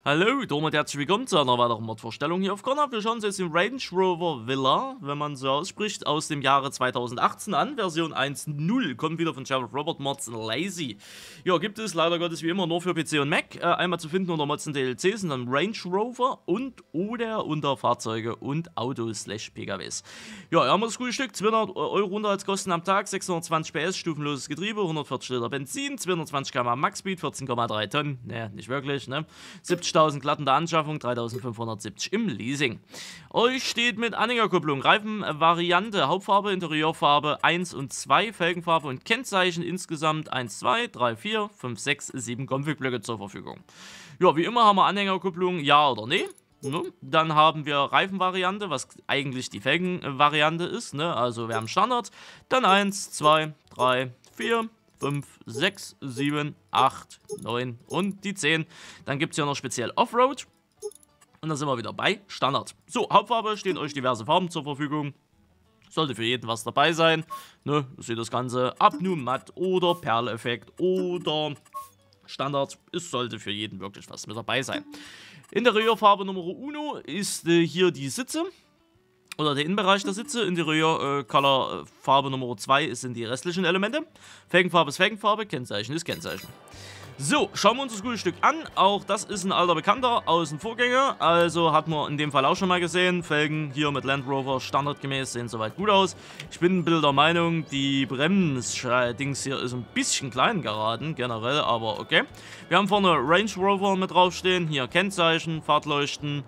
Hallo, damit herzlich willkommen zu einer weiteren Mod-Vorstellung hier auf Connor. Wir schauen uns jetzt den Range Rover Villa, wenn man so ausspricht, aus dem Jahre 2018 an. Version 1.0, kommt wieder von Sheriff Robert Mods Lazy. Ja, gibt es leider Gottes wie immer nur für PC und Mac. Einmal zu finden unter Mods und DLCs und dann Range Rover und oder unter Fahrzeuge und Autos/PKWs. Ja, hier haben wir das gute Stück, 200 € runter als Kosten am Tag, 620 PS, stufenloses Getriebe, 140 Liter Benzin, 220 km Max-Speed, 14,3 Tonnen. Ne, nicht wirklich, ne? 70.000 glatt in der Anschaffung, 3.570 im Leasing. Euch steht mit Anhängerkupplung, Reifenvariante, Hauptfarbe, Interieurfarbe 1 und 2, Felgenfarbe und Kennzeichen insgesamt 1, 2, 3, 4, 5, 6, 7 Config-Blöcke zur Verfügung. Ja, wie immer haben wir Anhängerkupplung, ja oder nee. Ne? Dann haben wir Reifenvariante, was eigentlich die Felgenvariante ist, ne? Also wir haben Standard, dann 1, 2, 3, 4, 5, 6, 7, 8, 9 und die 10. Dann gibt es ja noch speziell Offroad. Und dann sind wir wieder bei Standard. So, Hauptfarbe stehen euch diverse Farben zur Verfügung. Sollte für jeden was dabei sein. Ne, ihr seht das Ganze Abnu matt oder Perleffekt oder Standard. Es sollte für jeden wirklich was mit dabei sein. Interieurfarbe Nummer Uno ist hier die Sitze. Oder der Innenbereich der Sitze, Interieur Color Farbe Nummer 2 sind die restlichen Elemente. Felgenfarbe ist Felgenfarbe, Kennzeichen ist Kennzeichen. So, schauen wir uns das gute Stück an. Auch das ist ein alter Bekannter aus dem Vorgänger. Also hat man in dem Fall auch schon mal gesehen. Felgen hier mit Land Rover standardgemäß sehen soweit gut aus. Ich bin ein bisschen der Meinung, die Bremsdings hier ist ein bisschen klein geraten, generell, aber okay. Wir haben vorne Range Rover mit draufstehen. Hier Kennzeichen, Fahrtleuchten,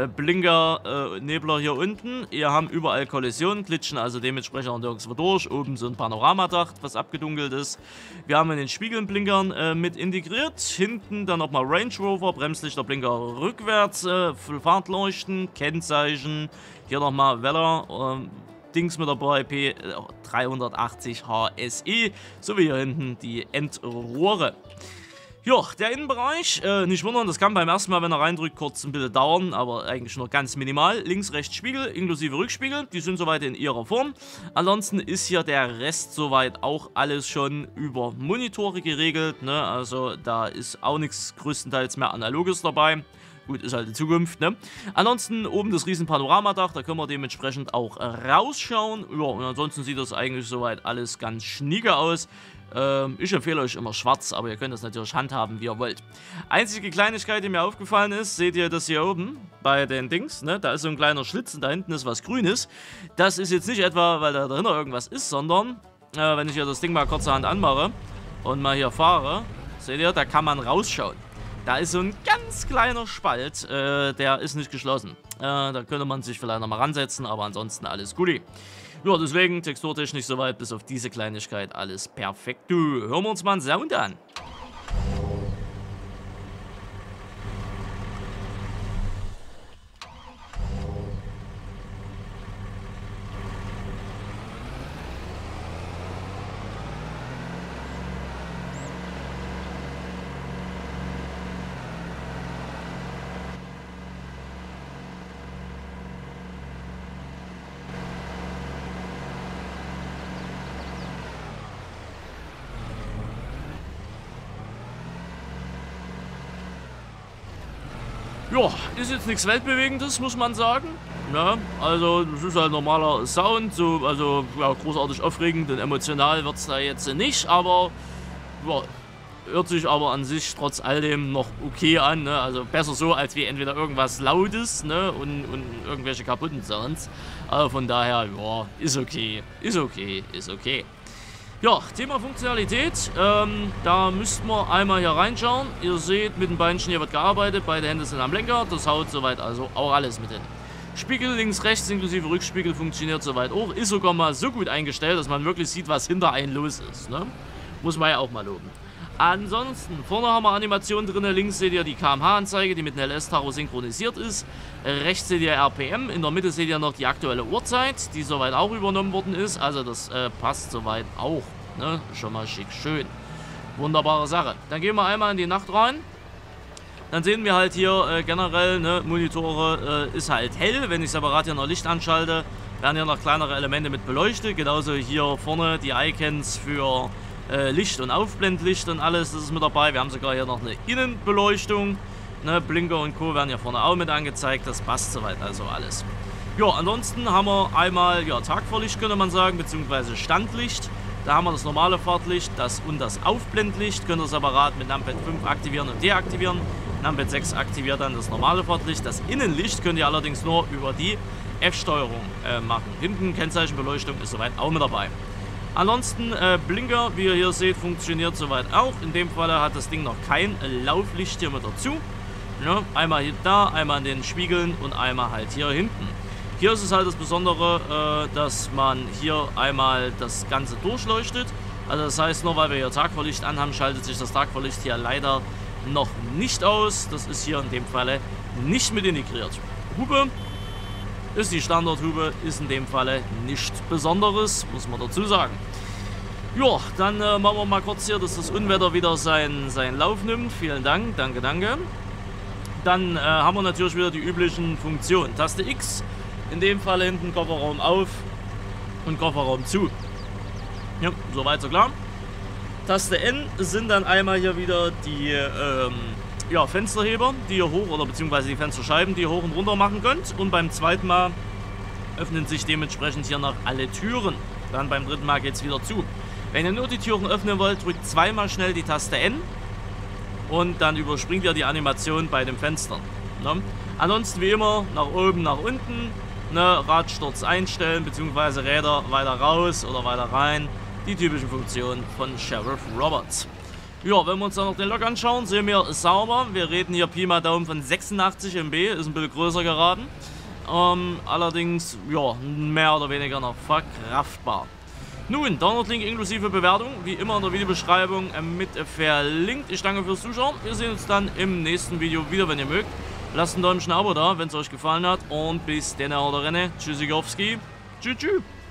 Blinker, Nebler hier unten. Hier haben überall Kollisionen, glitschen also dementsprechend auch nirgendwo durch. Oben so ein Panoramadach, was abgedunkelt ist. Wir haben in den Spiegeln Blinkern mit integriert. Hinten dann nochmal Range Rover, Bremslichter, Blinker rückwärts, Fahrtleuchten, Kennzeichen. Hier nochmal Weller, Dings mit dabei, P380 HSE. Sowie hier hinten die Endrohre. Ja, der Innenbereich, nicht wundern, das kann beim ersten Mal, wenn er reindrückt, kurz ein bisschen dauern, aber eigentlich nur ganz minimal. Links, rechts Spiegel, inklusive Rückspiegel, die sind soweit in ihrer Form. Ansonsten ist hier der Rest soweit auch alles schon über Monitore geregelt, ne? Also da ist auch nichts größtenteils mehr Analoges dabei. Gut, ist halt die Zukunft, ne? Ansonsten oben das riesen Panoramadach, da können wir dementsprechend auch rausschauen. Ja, und ansonsten sieht das eigentlich soweit alles ganz schnieke aus. Ich empfehle euch immer schwarz, aber ihr könnt das natürlich handhaben, wie ihr wollt. Einzige Kleinigkeit, die mir aufgefallen ist, seht ihr das hier oben bei den Dings, ne? Da ist so ein kleiner Schlitz und da hinten ist was Grünes. Das ist jetzt nicht etwa, weil da dahinter irgendwas ist, sondern wenn ich hier das Ding mal kurzerhand anmache und mal hier fahre, seht ihr, da kann man rausschauen. Da ist so ein ganz kleiner Spalt, der ist nicht geschlossen. Da könnte man sich vielleicht nochmal ransetzen, aber ansonsten alles Guti. Ja, deswegen texturtechnisch soweit, bis auf diese Kleinigkeit alles perfekt. Hören wir uns mal einen Sound an. Ja, ist jetzt nichts Weltbewegendes, muss man sagen. Ja, also das ist halt normaler Sound, so, also ja, großartig aufregend und emotional wird es da jetzt nicht, aber ja, hört sich aber an sich trotz all dem noch okay an, ne? Also besser so, als wie entweder irgendwas Lautes, ne, und irgendwelche kaputten Sounds. Also von daher, ja, ist okay, ist okay, ist okay. Ja, Thema Funktionalität, da müssten wir einmal hier reinschauen. Ihr seht, mit den Beinchen hier wird gearbeitet, beide Hände sind am Lenker, das haut soweit also auch alles mit hin. Spiegel links, rechts inklusive Rückspiegel funktioniert soweit auch, ist sogar mal so gut eingestellt, dass man wirklich sieht, was hinter einem los ist, ne? Muss man ja auch mal loben. Ansonsten, vorne haben wir Animationen drin, links seht ihr die kmh-Anzeige, die mit einem LS-Tacho synchronisiert ist. Rechts seht ihr RPM, in der Mitte seht ihr noch die aktuelle Uhrzeit, die soweit auch übernommen worden ist. Also das passt soweit auch, ne? Schon mal schick schön. Wunderbare Sache. Dann gehen wir einmal in die Nacht rein. Dann sehen wir halt hier generell, ne, Monitore ist halt hell. Wenn ich separat hier noch Licht anschalte, werden hier noch kleinere Elemente mit beleuchtet. Genauso hier vorne die Icons für Licht und Aufblendlicht und alles, das ist mit dabei. Wir haben sogar hier noch eine Innenbeleuchtung. Ne, Blinker und Co. werden ja vorne auch mit angezeigt. Das passt soweit also alles. Ja, ansonsten haben wir einmal ja, Tagfahrlicht, könnte man sagen, beziehungsweise Standlicht. Da haben wir das normale Fahrtlicht und das Aufblendlicht. Könnt ihr separat mit Numpad 5 aktivieren und deaktivieren. Numpad 6 aktiviert dann das normale Fahrtlicht. Das Innenlicht könnt ihr allerdings nur über die F-Steuerung machen. Hinten Kennzeichenbeleuchtung ist soweit auch mit dabei. Ansonsten Blinker, wie ihr hier seht, funktioniert soweit auch. In dem Fall hat das Ding noch kein Lauflicht hier mit dazu. Ja, einmal hier da, einmal an den Spiegeln und einmal halt hier hinten. Hier ist es halt das Besondere, dass man hier einmal das Ganze durchleuchtet. Also das heißt, nur weil wir hier Tagfahrlicht anhaben, schaltet sich das Tagfahrlicht hier leider noch nicht aus. Das ist hier in dem Falle nicht mit integriert. Hupe ist die Standardhupe, ist in dem Falle nichts Besonderes, muss man dazu sagen. Ja, dann machen wir mal kurz hier, dass das Unwetter wieder seinen Lauf nimmt. Vielen Dank, danke, danke. Dann haben wir natürlich wieder die üblichen Funktionen. Taste X, in dem Fall hinten Kofferraum auf und Kofferraum zu. Ja, soweit so klar. Taste N sind dann einmal hier wieder die ja, Fensterheber, die ihr hoch oder beziehungsweise die Fensterscheiben, die ihr hoch und runter machen könnt. Und beim zweiten Mal öffnen sich dementsprechend hier noch alle Türen. Dann beim dritten Mal geht es wieder zu. Wenn ihr nur die Türen öffnen wollt, drückt zweimal schnell die Taste N und dann überspringt ihr die Animation bei den Fenstern. Ne? Ansonsten wie immer nach oben, nach unten, ne? Radsturz einstellen bzw. Räder weiter raus oder weiter rein. Die typischen Funktionen von Sheriff Roberts. Ja, wenn wir uns dann noch den Lok anschauen, sehen wir sauber. Wir reden hier Pi mal Daumen von 86 MB, ist ein bisschen größer geraten. Allerdings, ja, mehr oder weniger noch verkraftbar. Nun, Download-Link inklusive Bewertung, wie immer in der Videobeschreibung mit verlinkt. Ich danke fürs Zuschauen. Wir sehen uns dann im nächsten Video wieder, wenn ihr mögt. Lasst ein Däumchen, ein Abo da, wenn es euch gefallen hat. Und bis dann, haut rein. Tschüssikowski. Tschüss, tschüss.